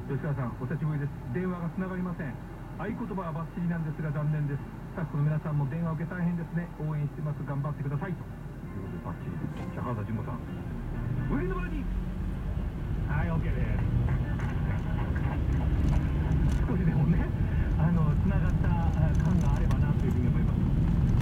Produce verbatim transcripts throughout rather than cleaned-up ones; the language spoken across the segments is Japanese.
吉川さん、お久しぶりです。電話がつながりません。合言葉はバッチリなんですが残念です。スタッフの皆さんも電話受け大変ですね。応援してます。頑張ってくださいということでバッチリです。じゃあ原田純子さん、ウィンドバーディー。はい、 OK です。少しでもね、あのつながった感があればなというふうに思います。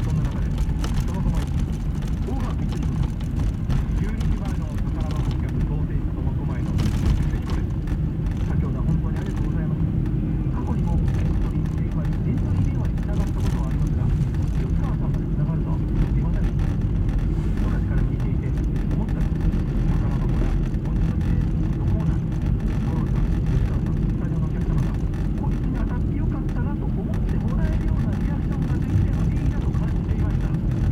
そんな中でそもそも大川ピッチリじゅうにじまえの宝箱企画当選者苫小牧の先ほどは本当にありがとうございます。過去にもエントリー電話にエントリー電話につながったことはありますが、吉川さんまでつながるとはすいません。昔から聞いていて思ったんです。宝箱や本日ののコーナー五郎さん、吉川さん、スタジオのお客様がこっちに当たってよかったなと思ってもらえるようなリアクションができればいいなと感じていました。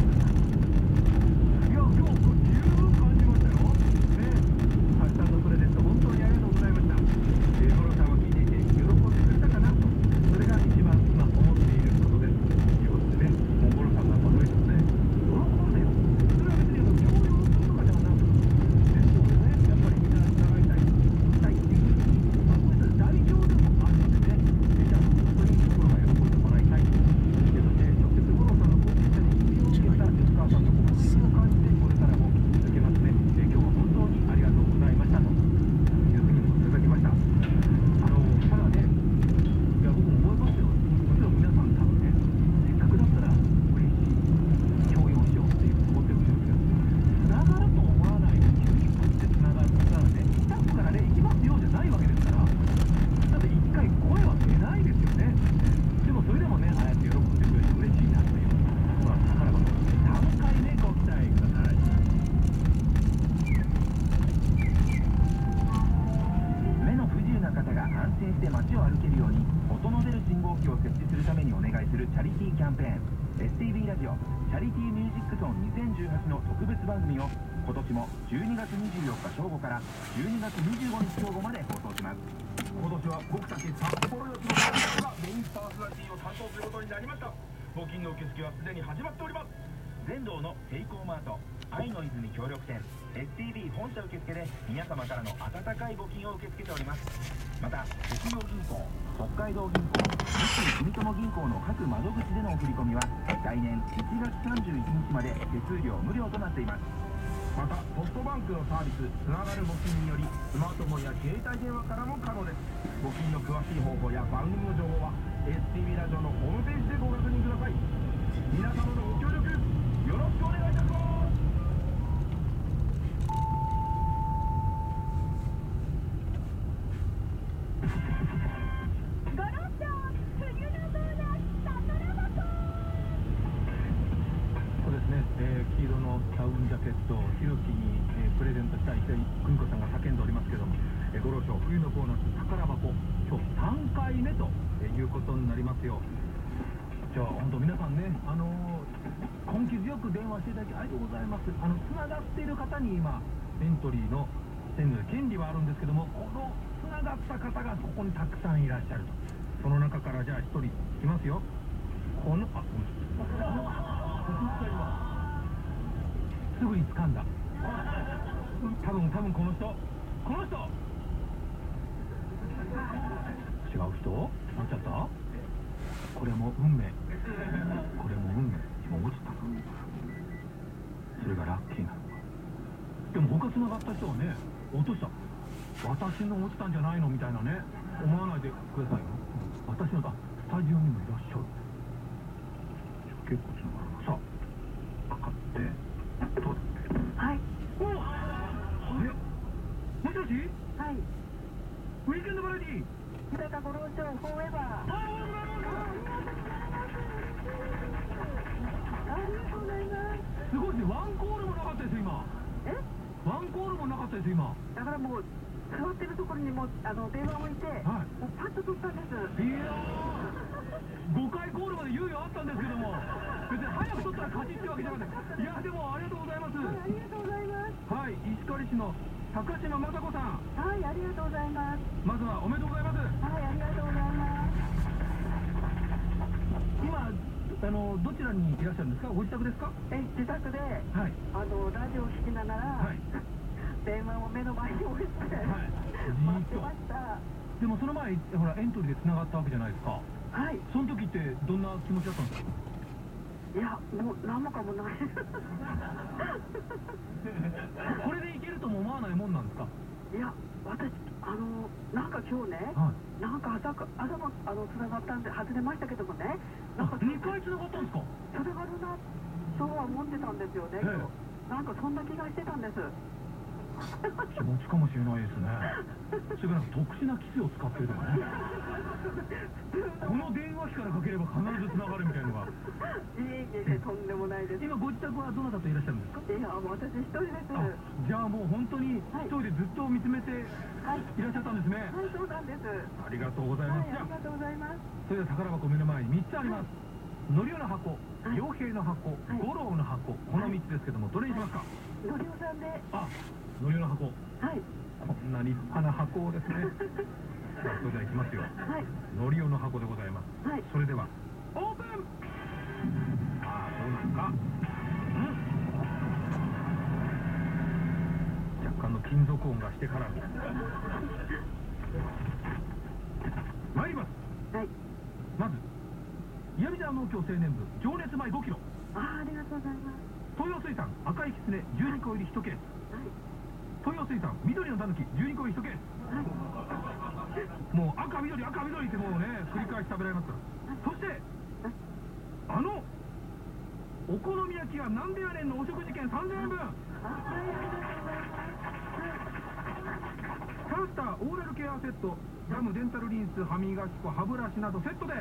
いや、今日十分感じましたよね。ハッシュタグプレゼント本当にありがとうございました。えー、五郎さんは聞いていて喜んでくれたかなと、それが一番今思っていることですということでね、もう五郎さんなんかどうですね、喜んでよ、それは別にあの強要するとかではなく、ですのでね、やっぱりみんなつながりたいしたいっていうふうに、まあ、こういった代表でもあるのでね、えー、じゃあ本当に五郎が喜んでもらいたい、えー、そして直接五郎さんの後継者に指を受けた吉川さんの心意気を感じてこれからも続けますね。えー、今日は本当にありがとうございましたというふうにもいただきました。あのただね、いや僕も思いますよ。もちろん皆さん多分ね、せっかくだったら嬉しい強要しようっていう思ってるんですが、つながると思わないで急にこってつながったらね、スタッフからね、行きますよじゃないわけですから、だって一回声は出ないですよね。でもそれでもね、ああやって喜んでくれて嬉しいなという、まあ宝箱さんかいめご期待ください。目の不自由な方が安心して街を歩けるように音の出る信号機を設置するためにお願いするチャリティーキャンペーン エスティービー ラジオチャリティーミュージックソンにせんじゅうはちの特別番組を今年もじゅうにがつにじゅうよっか正午からじゅうにがつにじゅうごにち正午まで放送します。今年は僕たち札幌よしの方がメインパーソナリティを担当することになりました。募金の受付はすでに始まっております。全道のセイコーマート愛の泉協力店 エスティービー 本社受付で皆様からの温かい募金を受け付けております。また北洋銀行、北海道銀行、三井住友銀行の各窓口でのお振り込みは来年いちがつさんじゅういちにちまで手数料無料となっています。またソフトバンクのサービスつながる募金によりスマートフォンや携帯電話からも可能です。募金の詳しい方法や番組の情報は エスティービー ラジオのホームページでご確認ください。皆様のご協力よろしくお願いいたします。そうですね、えー、黄色のダウンジャケットをひろきに、えー、プレゼントしたいと久美子さんが叫んでおりますけども、えー、五郎賞冬のボーナス宝箱今日さんかいめということになりますよ。じゃあ本当皆さんね、あのー、根気強く電話していただきありがとうございます。あのつながっている方に今エントリーのしてるので権利はあるんですけども、このつながった方がここにたくさんいらっしゃると。その中からじゃあひとりいきますよ。このあこのすぐに掴んだ。多分多分この人この人違う人なっちゃった。これも運命、これも運命。今落ちたな。それがラッキーなのか。でも他つながった人はね、落とした、私の落ちたんじゃないのみたいなね、思わないでくださいよ。私のだスタジオにもいらっしゃる。結構つながるな。さあかかってどうだ。 はい。 おおあれもしもし。 はい。 ウィークエンドバラエティー日高五郎賞フォーエバー。ありがとうございます。 すごいですね。ワンコールもなかったです今。 え？ ワンコールもなかったです今。 だからもう座ってるところにもあの電話を置いて、はい、もうパッと取ったんです。 いやーごかいコールまで猶予あったんですけども、別に早く取ったら勝ちってわけじゃなくて、いやでもありがとうございます。 はい、ありがとうございます。 はい、石狩市の高島雅子さん。 はい、ありがとうございます。 まずはおめでとうございます。 はい、ありがとうございます。 今あのどちらにいらっしゃるんですか。ご自宅ですか。 え自宅で、 はい、 あのラジオを聞きながら、はい、電話を目の前に置いて、はい、待ってました。 でもその前ほらエントリーでつながったわけじゃないですか。 はい。 その時ってどんな気持ちだったんですか？ いや、もう何もかもない。 これでいけるとも思わないもんなんですか？ いや、私、あの、なんか今日ね、 はい、 なんか朝か、朝も、あの、つながったんで、外れましたけどもね、なんか、 にかいつながったんですか？ つながるな、そうは思ってたんですよね、今日。なんかそんな気がしてたんです。 気持ちかもしれないですね。それから特殊な機器を使ってるとかね。この電話機からかければ必ずつながるみたいなのが。 いえいえいえ、とんでもないです。 今ご自宅はどなたといらっしゃるんですか？ いや、もう私一人です。 じゃあもう本当に一人でずっと見つめていらっしゃったんですね。 はい、そうなんです。 ありがとうございます。 はい、ありがとうございます。 それでは宝箱目の前にみっつあります。のりおの箱、傭兵の箱、五郎の箱、このみっつですけども、どれにしますか？ のりおさんで。 あ、のりおの箱。はい。こんな立派な箱ですね。さあ、それではいきますよ。はい。のりおの箱でございます。はい。それでは、オープン。ああ、どうなるか。うん。若干の金属音がしてから。参ります。はい。まず、岩見沢農協青年部情熱米ごキロ。 ああ、ありがとうございます。 東洋水産赤いきつねじゅうにこ入りいちケース。はい。東洋水産緑のたぬきじゅうにこ入りいちケース。はい。もう赤緑赤緑ってもうね繰り返し食べられますから。はい、そしてあのお好み焼きはなんでやねんのお食事券さんぜんえんぶん。はい、ありがとうございます。サンスターオーラルケアセット、ガムデンタルリンス歯磨き粉歯ブラシなどセットで。はい。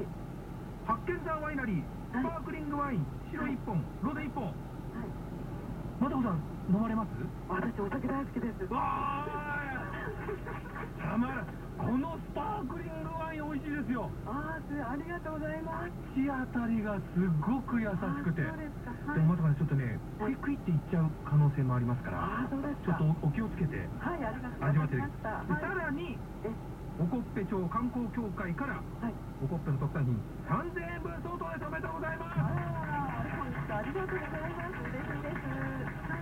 八軒沢ワイナリースパークリングワイン白いっぽんロゼいっぽん。はい。まどこさん飲まれます？ 私お酒大好きです。 わーたまらん。このスパークリングワイン美味しいですよ。ああ、ありがとうございます。 口当たりがすごく優しくて。そうですか。はい、でもまどかねちょっとねクイクイっていっちゃう可能性もありますから。あ、そうですか。ちょっとお気をつけて。はい、ありがとうございました。さらにおこっぺ町観光協会から、はい、おこっぺの特産品さんぜんえんぶん相当です。おめでとうございます。ああ、ありがとうございます。嬉しいです。はい。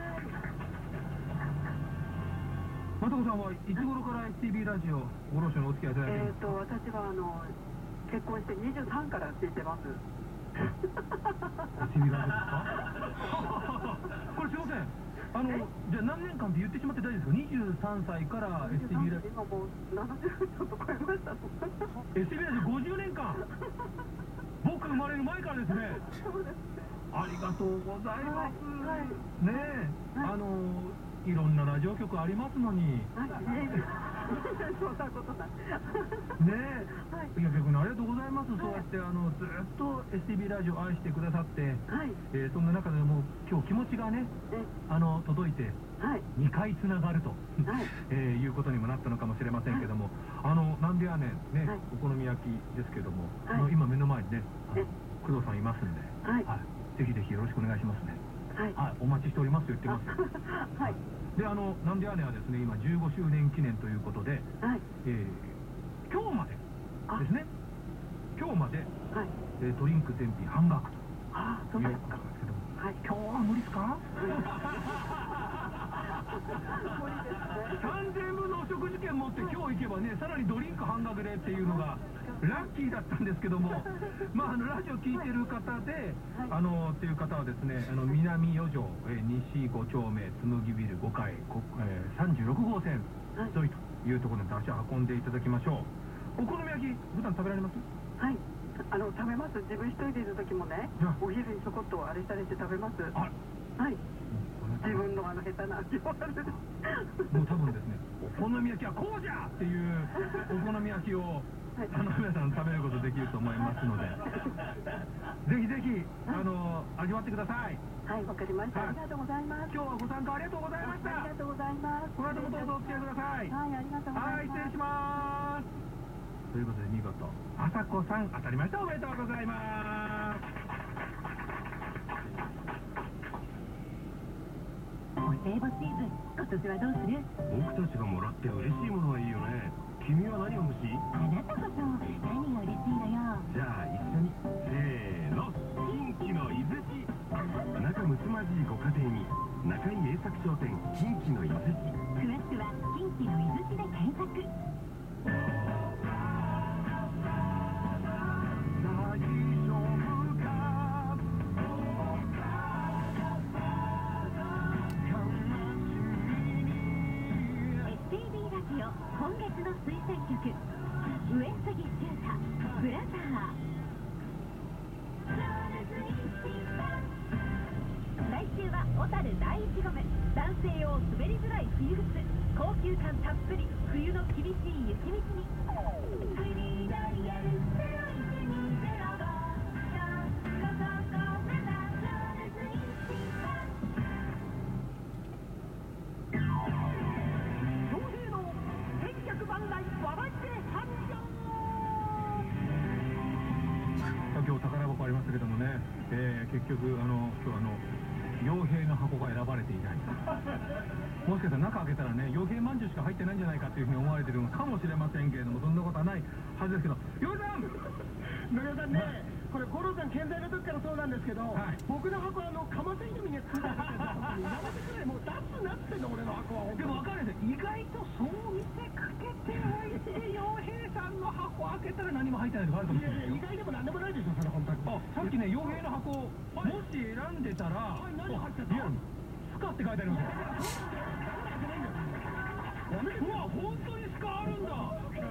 まどこさんはいつ頃から エスティービー ラジオごろしのお付き合いいただいてるんですか？えーと私はあの結婚してにじゅうさんから聞いてます。エスティービー ラジオですか？これすいません。あのじゃあ何年間って言ってしまって大丈夫ですか？にじゅうさんさいから エスティービー ラジオ。今もうななじゅうちょっと超えました。エスティービー ラジオごじゅうねんかん。僕生まれる前からですね。そうですね。ありがとうございます。はい、ねえ、はい、あのいろんなラジオ局ありますのに。はい、そんなことない。ねえ、はい、いや逆にありがとうございます。はい、そうやってあのずっと エスティービー ラジオ愛してくださって、はい、えー、そんな中でも今日気持ちがね、あの届いて。はい、にかいつながると、はいえー、いうことにもなったのかもしれませんけども、はい、あのなんでやねんね、はい、お好み焼きですけども、はい、あの今目の前にね工藤さんいますんで、はいはい、ぜひぜひよろしくお願いしますね。はい、はい、お待ちしておりますと言ってますよ。はい、であのなんでやねんはですね今じゅうごしゅうねん記念ということで、はいえー、今日までですね今日まで、はいえー、ドリンク全品半額ということなんですけども、はい、今日は無理ですか？さんぜんえんぶんのお食事券持って今日行けばねさらにドリンク半額でっていうのがラッキーだったんですけどもまああのラジオ聞いてる方で、はい、あのっていう方はですねあの南四条、えー、西ご丁目紬ビルごかい、えー、さんじゅうろくごうせん沿いというところに足を運んでいただきましょう。お好み焼き普段食べられます？はいあの食べます。自分一人でいる時もねお昼にちょこっとあれしたりして食べます。あはい自分のあの下手な味をあるもう多分ですねお好み焼きはこうじゃっていうお好み焼きを、はい、あの皆さん食べることできると思いますのでぜひぜひあの味わってください。はいわかりました、はい、ありがとうございます。今日はご参加ありがとうございました。ありがとうございます。この後もどうぞお付き合いください。はいありがとうございます。はい失礼しますということで見事あさこさん当たりました。おめでとうございます。 お歳暮シーズン、今年はどうする？ 僕たちがもらって嬉しいものはいいよね。君は何が欲しい？ あなたこそ何が嬉しいのよ。 じゃあ一緒にせーの近畿の伊豆市仲睦まじいご家庭に中井栄作商店近畿の伊豆市。 詳しくは近畿の伊豆市で検索。 選曲上杉柊太ブラザー。来週は小樽第一ゴム、男性用滑りづらい冬靴、高級感たっぷり冬の厳しい雪道に。フリーダイヤルゼロいちにゼロご今日宝箱ありましたけどもね、えー、結局あの今日あの傭兵の箱が選ばれていないもしかしたら中開けたらね傭兵まんじゅうしか入ってないんじゃないかというふうに思われているのかもしれませんけれども、そんなことはないはずですけど、傭兵さん野際さんね、これ五郎さん健在の時からそうなんですけど、はい、僕の箱はあの蒲瀬犬にね作られてるんですよ。やめてくれ、もう出すなってんの俺の箱は。 でも分かるんですよ、意外とそう見せかけておいて傭兵さんの箱開けたら何も入ってないとかあるかもしれない。 いやいや、意外でも何でもないでしょそれ本当に。 あ、さっきね傭兵の箱、はい、もし選んでたら、はい、何入ってた？いや、スカって書いてありますよ。うわ、本当にスカあるんだ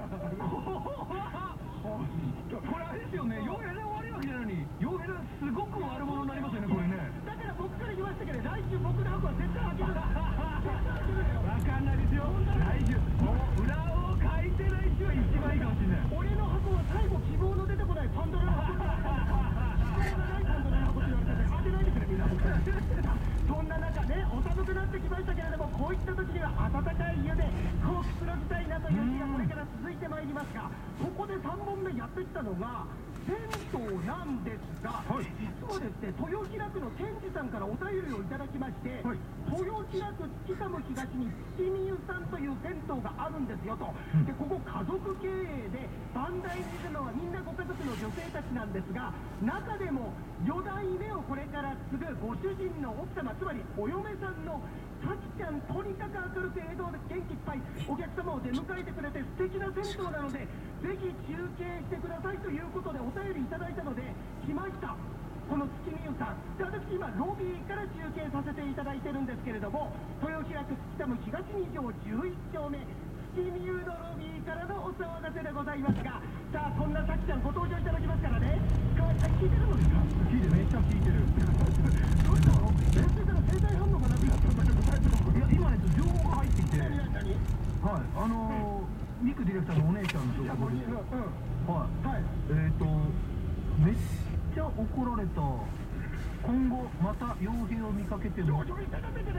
これあれですよね、傭兵で終わりわけじゃないのに傭兵がすごく悪者になりますよね、これね。 だから僕から言いましたけど、来週僕の箱は絶対開ける。 わかんないですよ、来週もう裏を書いて来週は一番いいかもしれない。 俺の箱は最後希望の出てこないパンドラの箱になった希望がないパンドラの箱って言われたんで開けないでくれみんなそんな中ね、お寒くなってきましたけれども、こういった時には温かい湯でこうくつろぎたいなという日がこれから続いてまいりますが、ここでさんぼんめやってきたのが銭湯なんですが、はい、実はですね、豊平区の健二さんからお便りをいただきまして、はい、豊平区月寒東に月見湯さんという銭湯があるんですよと、うん、でここ家族経営で番台にいるのはみんなご家族の女性たちなんですが、中でもよだいめをこれから継ぐご主人の奥様、つまりお嫁さんのさきちゃん、とにかく明るく笑顔で元気いっぱいお客様を出迎えてくれて素敵な銭湯なので、ぜひ中継してくださいということでお便りいただいたので来ました。この月見湯さんで、私今ロビーから中継させていただいてるんですけれども、豊平区月寒東に条じゅういっ丁目月見湯のロビーからのお騒がせでございますが、さあそんなさきちゃんご登場いただきますからね。川合さん聞いてるのですか？ 聞いて、めっちゃ聞いてるどうしたの？冷静から生体反応がなくなったんだけど大丈夫？ いや、今ね情報が入ってきて、 何何何？ はい、あのー、ミクディレクターのお姉ちゃんの情報です。 うん、 はい、はい、えっ、ー、とめっちゃ怒られた。今後また傭兵を見かけても